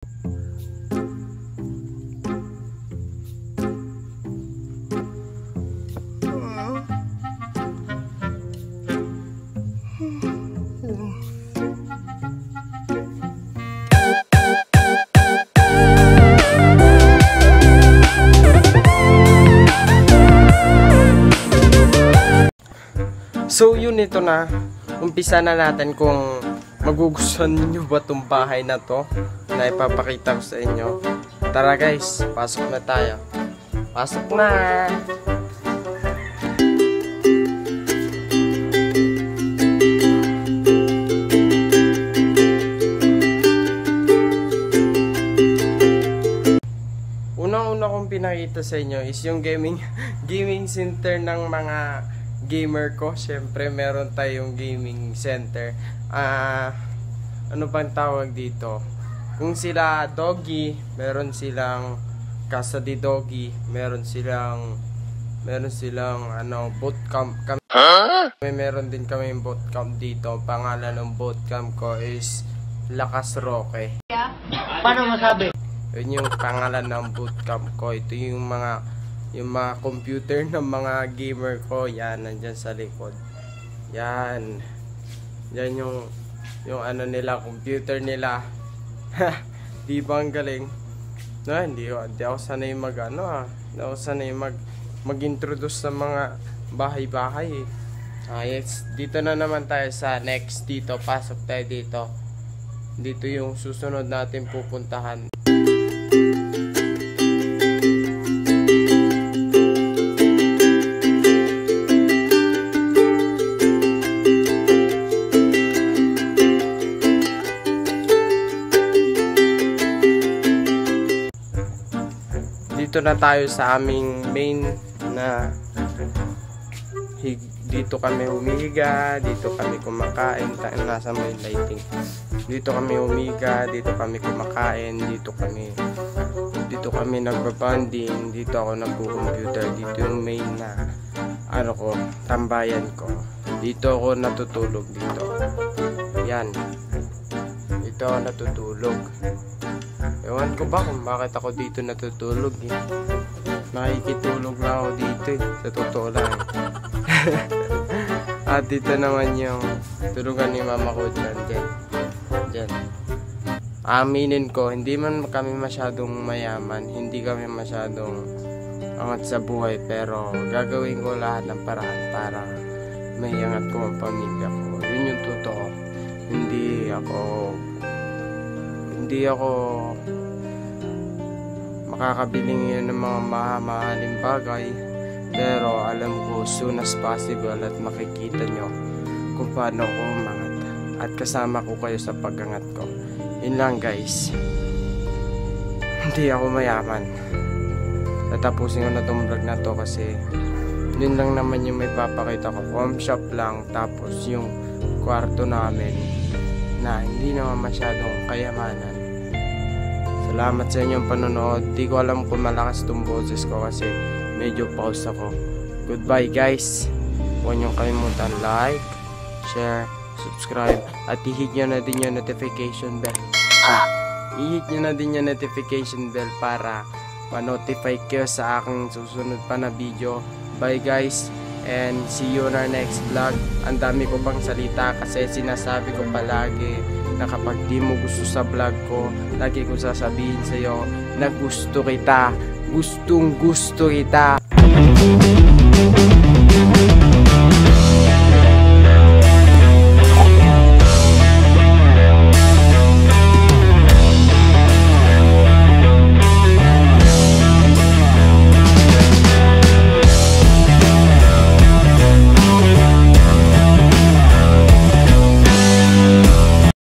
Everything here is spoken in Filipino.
So yun, ito na. Umpisa na natin kung magugustuhan niyo ba itong bahay na to na ipapakita ko sa inyo. Tara guys, pasok na tayo. Pasok na! Unang-una kong pinakita sa inyo is yung gaming center ng mga gamer ko. Syempre meron tayong gaming center. Ano bang tawag dito? Kung sila doggy, meron silang casa di doggy, meron silang bootcamp kami. Meron din kami bootcamp dito. Pangalan ng bootcamp ko is Lakas Roque. Paano masabi? Yun yung pangalan ng bootcamp ko. Ito yung mga computer ng mga gamer ko. Yan, nandyan sa likod. Yan. Yan yung ano nila, computer nila. Di ba ang galing? No, hindi ako sanay hindi ako sanay mag-introduce sa mga bahay-bahay eh. Yes, dito na naman tayo sa next. Dito, pasok tayo dito. Dito yung susunod natin pupuntahan. Dito na tayo sa aming main na dito kami humiga, dito kami kumakain, nasa may lighting. Dito kami humiga, dito kami kumakain, dito kami nagbabanding, dito ako nagko-computer, dito yung main na tambayan ko. Dito ako natutulog dito. Yan. Dito ako natutulog. Ewan ko ba kung bakit ako dito natutulog eh. Nakikitulog lang ako dito eh. Sa totoo lang eh. At dito naman yung tulugan ni mama ko dyan. Dyan. Aminin ko, hindi man kami masyadong mayaman. Hindi kami masyadong angat sa buhay. Pero gagawin ko lahat ng paraan para maiangat ko ang pamilya ko. Yun yung totoo. Hindi ako makakabili ngayon ng mga mahaling bagay, pero alam ko soon as possible at makikita nyo kung paano ko umangat at kasama ko kayo sa pag-angat ko. Yun lang guys, hindi ako mayaman. Tatapusin ko na tong vlog na to kasi yun lang naman yung may papakita ko. Home shop lang, tapos yung kwarto namin na hindi naman masyadong kayamanan. Salamat sa inyong panonood. Di ko alam kung malakas itong boses ko kasi medyo pause ako. Goodbye guys. Huwag niyong kalimutan like, share, subscribe at i-hit nyo na din yung notification bell. I-hit nyo na din yung notification bell para ma-notify kayo sa aking susunod pa na video. Bye guys and see you on our next vlog. Ang dami ko pang salita kasi sinasabi ko palagi na kapag di mo gusto sa vlog ko, lagi ko sasabihin sa'yo na gusto kita, gustong gusto kita.